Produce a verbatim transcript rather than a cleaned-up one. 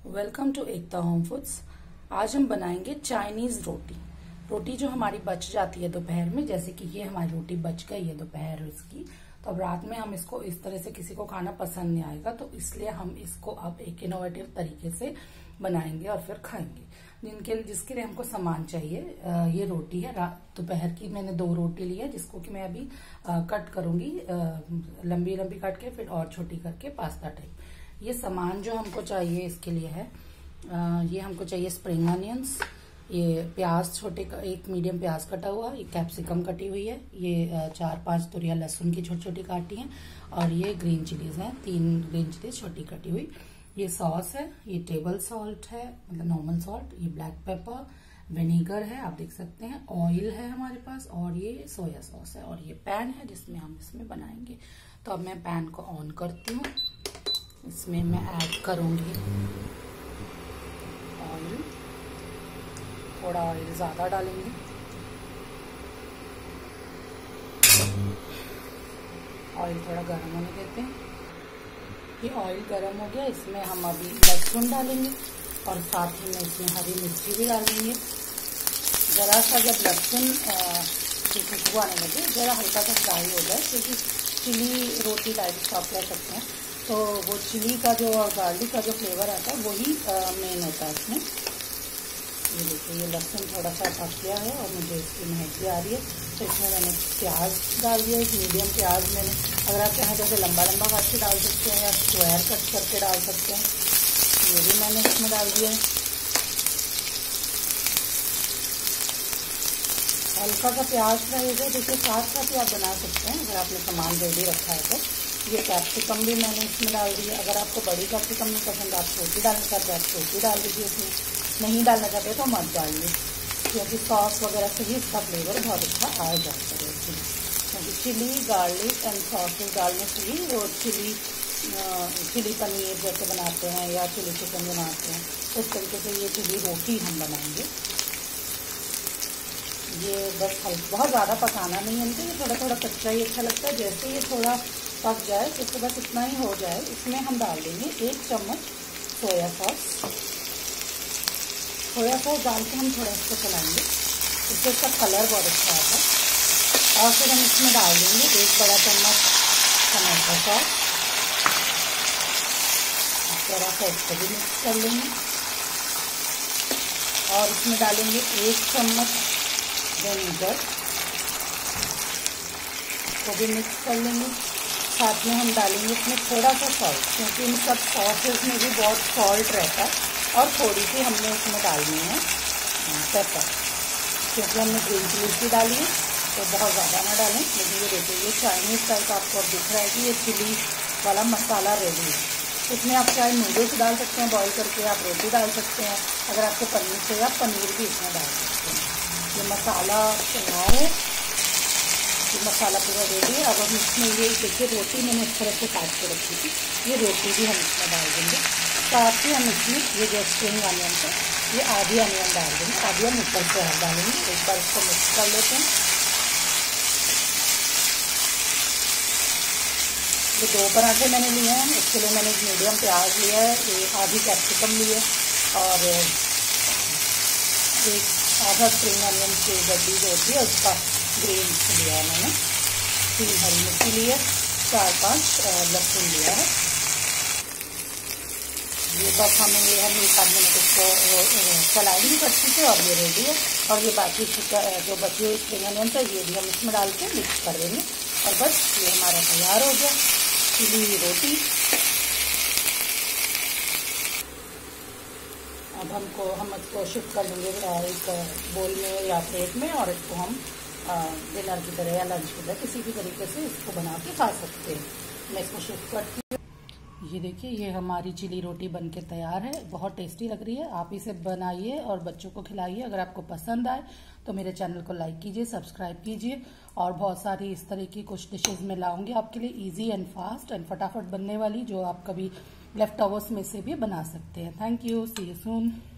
Welcome to Ekta home foods. आज हम बनाएंगे चाइनीज रोटी। रोटी जो हमारी बच जाती है दोपहर में, जैसे कि ये हमारी रोटी बच गई है दोपहर इसकी, तो अब रात में हम इसको इस तरह से किसी को खाना पसंद नहीं आएगा, तो इसलिए हम इसको अब एक इनोवेटिव तरीके से बनाएंगे और फिर खाएंगे। जिनके जिसके लिए हमको सामान चाहिए, ये रोटी है, दोपहर की मैंने दो रोटी ली है, जिसको कि मैं अभी कट करूंगी, लंबी लंबी काट के फिर और छोटी करके पास्ता टाइप। ये सामान जो हमको चाहिए इसके लिए है, आ, ये हमको चाहिए स्प्रिंग अनियंस, ये प्याज छोटे का, एक मीडियम प्याज कटा हुआ, ये कैप्सिकम कटी हुई है, ये चार पांच तुरिया लहसुन की छोटी छोटी काटी हैं, और ये ग्रीन चिलीज हैं, तीन ग्रीन चिलीज छोटी कटी हुई। ये सॉस है, ये टेबल सॉल्ट है, मतलब नॉर्मल सॉल्ट, ये ब्लैक पेपर, विनेगर है, आप देख सकते हैं, ऑयल है हमारे पास, और ये सोया सॉस है, और ये पैन है जिसमें हम इसमें बनाएंगे। तो अब मैं पैन को ऑन करती हूँ। इसमें मैं ऐड करूंगी ऑयल, थोड़ा ऑयल ज्यादा डालेंगे। ऑयल थोड़ा गर्म होने देते हैं। ये ऑयल गर्म हो गया, इसमें हम अभी लहसुन डालेंगे और साथ ही में इसमें हरी मिर्ची भी डालेंगे। जरा सा जब लहसुन की खुशबू आने लगे, जरा हल्का सा फ्राई हो जाए, क्योंकि चिली रोटी टाइप आप कह सकते हैं, तो वो चिली का जो गार्लिक का जो फ्लेवर आता है वही मेन होता है इसमें। ये देखिए, ये लहसुन थोड़ा सा पक गया है और मुझे इसकी महक भी आ रही है, तो इसमें मैंने प्याज डाल दिया, एक मीडियम प्याज मैंने, अगर आप चाहें जैसे लंबा लंबा काट के डाल सकते हैं या स्क्वायर कट करके डाल सकते हैं, ये भी मैंने इसमें डाल दिया है। हल्का सा प्याज फ्राई हो जाए, देखिए साथ साथ ही आप बना सकते हैं अगर आपने सामान रेडी रखा है तो। ये कैप्सिकम भी मैंने इसमें डाल दी है, अगर आपको बड़ी कैप्सिकम नहीं पसंद, आप छोटी डालना चाहते हैं आप छोटी डाल दीजिए, इसमें नहीं डालना चाहते तो मत डालिए, क्योंकि सॉस वगैरह से ही इसका फ्लेवर बहुत अच्छा आ जाता है इसमें। क्योंकि चिली गार्लिक एंड सॉसेस डालने से ही वो चिली चिली पनीर जैसे बनाते हैं या चिली चिकन बनाते हैं, उस तरीके से ये चिली रोटी हम बनाएंगे। ये बस हल्का, बहुत ज़्यादा पकाना नहीं है, ये थोड़ा थोड़ा कच्चा ही अच्छा लगता है। जैसे ये थोड़ा पक जाए, इसके बस इतना ही हो जाए, इसमें हम डाल देंगे एक चम्मच सोया सॉस। सोया सॉस डाल के हम थोड़ा इसको चलाएंगे, इससे इसका कलर बहुत अच्छा आता है। और फिर हम इसमें डाल देंगे एक बड़ा चम्मच टमाटो सॉस, थोड़ा सा इसको भी मिक्स कर लेंगे, और इसमें डालेंगे एक चम्मच विनेगर, को भी मिक्स कर लेंगे। साथ में हम डालेंगे इसमें थोड़ा सा सॉल्ट, क्योंकि इन सब सॉसेस में भी बहुत सॉल्ट रहता है, और थोड़ी सी हमने इसमें डालनी है पेपर, क्योंकि हमने ग्रीन चिलीज भी डाली है, तो बहुत ज़्यादा ना डालें। लेकिन ये देखिए, ये चाइनीज़ टाइप आपको दिख रहा है कि ये चिली वाला मसाला रेडी है। इसमें आप चाहे नूडल्स डाल सकते हैं बॉईल करके, आप रोटी डाल सकते हैं, अगर आपको पनीर चाहिए आप पनीर भी इसमें डाल सकते हैं। ये मसाला तैयार है, ये मसाला पूरा रेडी है। अब हम इसमें ये देखिए, रोटी मैंने इस तरह से काट के रखी थी, ये रोटी भी हम इसमें डाल देंगे। साथ ही हम इसमें ये जो स्प्रिंग अनियन है, ये आधी अनियन डाल देंगे, आधी हम ऊपर से और डालेंगे। एक बार इसको मिक्स कर लेते हैं। ये दो पराठे मैंने लिए हैं, इसके लिए मैंने एक मीडियम प्याज लिया है, ये आधी कैप्सिकम ली है, और एक आधा स्प्रिंग अनियन की गड्डी जो होती है उसका ग्रीन लिया है मैंने, तीन हरी मिर्ची ली है, चार पांच लहसुन लिया है। ये बस हमें ये हम एक आध मिनट इसको चलाएंगे कच्ची से, और ये रेडी है। और ये बाकी जो बची हुई स्प्रिंग अनियन है, ये भी हम इसमें डाल के मिक्स कर देंगे, और बस ये हमारा तैयार हो गया चिली रोटी। अब हमको हम इसको शिफ्ट कर लेंगे एक बोल में या प्लेट में, और इसको हम डिनर की तरह या लंच की तरह किसी भी तरीके से इसको बना के खा सकते हैं। मैं इसको शिफ्ट करती हूँ। ये देखिए, ये हमारी चिली रोटी बनके तैयार है, बहुत टेस्टी लग रही है। आप इसे बनाइए और बच्चों को खिलाइए। अगर आपको पसंद आए तो मेरे चैनल को लाइक कीजिए, सब्सक्राइब कीजिए, और बहुत सारी इस तरह की कुछ डिशेज में लाऊंगी आपके लिए, इजी एंड फास्ट एंड फटाफट बनने वाली, जो आप कभी लेफ्ट ओवर्स में से भी बना सकते हैं। Thank you, see you soon.